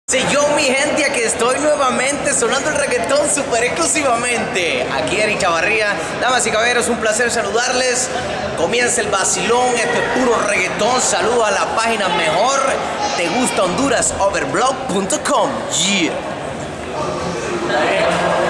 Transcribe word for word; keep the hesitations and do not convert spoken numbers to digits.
Sí, yo mi gente, aquí estoy nuevamente sonando el reggaetón súper exclusivamente. Aquí Eric Chavarría, damas y caballeros, un placer saludarles. Comienza el vacilón, este puro reggaetón. Saludos a la página mejor, te gusta honduras overblog punto com. Yeah.